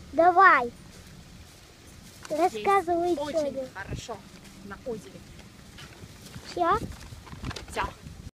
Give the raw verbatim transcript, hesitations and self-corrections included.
Давай. Рассказывай Очень историю. хорошо на озере. Все?